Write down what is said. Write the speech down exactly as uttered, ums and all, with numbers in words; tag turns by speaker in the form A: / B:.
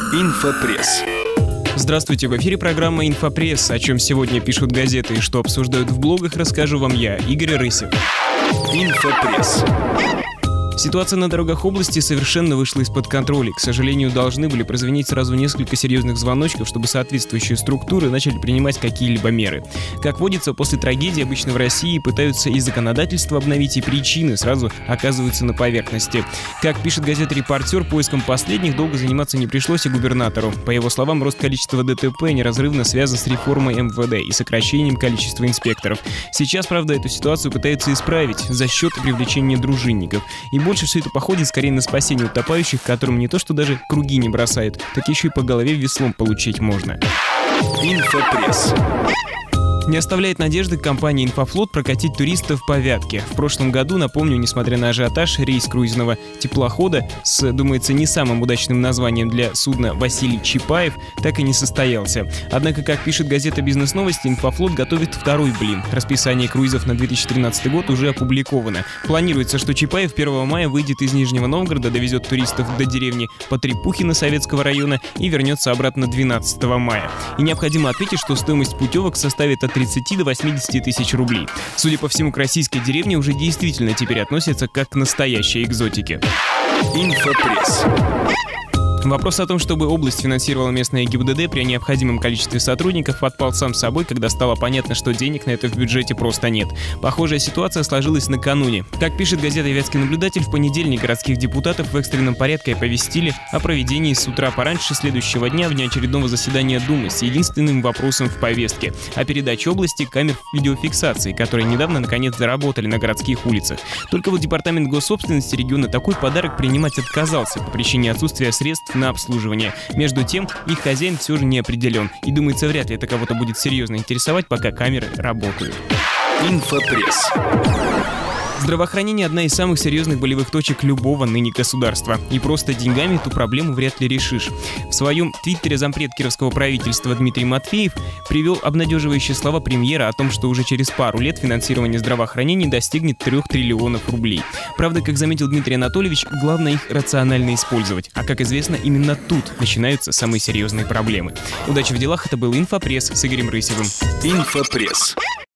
A: Инфопресс.
B: Здравствуйте, в эфире программа «Инфопресс». О чем сегодня пишут газеты и что обсуждают в блогах, расскажу вам я, Игорь Рысев.
A: Инфопресс.
B: Ситуация на дорогах области совершенно вышла из-под контроля. К сожалению, должны были прозвенеть сразу несколько серьезных звоночков, чтобы соответствующие структуры начали принимать какие-либо меры. Как водится, после трагедии обычно в России пытаются и законодательство обновить, и причины сразу оказываются на поверхности. Как пишет газета «Репортер», поиском последних долго заниматься не пришлось и губернатору. По его словам, рост количества ДТП неразрывно связан с реформой эм вэ дэ и сокращением количества инспекторов. Сейчас, правда, эту ситуацию пытаются исправить за счет привлечения дружинников. И больше все это походит скорее на спасение утопающих, которым не то что даже круги не бросают, так еще и по голове веслом получить можно.
A: Инфопресс.
B: Не оставляет надежды компания «Инфофлот» прокатить туристов по Вятке. В прошлом году, напомню, несмотря на ажиотаж, рейс круизного теплохода с, думается, не самым удачным названием для судна «Василий Чапаев» так и не состоялся. Однако, как пишет газета «Бизнес-новости», «Инфофлот» готовит второй блин. Расписание круизов на две тысячи тринадцатый год уже опубликовано. Планируется, что Чапаев первого мая выйдет из Нижнего Новгорода, довезет туристов до деревни Потрепухино Советского района и вернется обратно двенадцатого мая. И необходимо отметить, что стоимость путевок составит от тридцати до восьмидесяти тысяч рублей. Судя по всему, к российской деревне уже действительно теперь относятся как к настоящей экзотике.
A: Инфопресс.
B: Вопрос о том, чтобы область финансировала местное гэ и бэ дэ дэ при необходимом количестве сотрудников, отпал сам собой, когда стало понятно, что денег на это в бюджете просто нет. Похожая ситуация сложилась накануне. Как пишет газета «Вятский наблюдатель», в понедельник городских депутатов в экстренном порядке оповестили о проведении с утра пораньше следующего дня внеочередного заседания Думы с единственным вопросом в повестке – о передаче области камер видеофиксации, которые недавно наконец заработали на городских улицах. Только вот департамент госсобственности региона такой подарок принимать отказался по причине отсутствия средств на обслуживание. Между тем, их хозяин все же не определен. И думается, вряд ли это кого-то будет серьезно интересовать, пока камеры работают.
A: Инфопресс.
B: Здравоохранение – одна из самых серьезных болевых точек любого ныне государства. И просто деньгами эту проблему вряд ли решишь. В своем твиттере зампред кировского правительства Дмитрий Матвеев привел обнадеживающие слова премьера о том, что уже через пару лет финансирование здравоохранения достигнет трех триллионов рублей. Правда, как заметил Дмитрий Анатольевич, главное их рационально использовать. А как известно, именно тут начинаются самые серьезные проблемы. Удачи в делах, это был Инфопресс с Игорем Рысевым.
A: Инфопресс.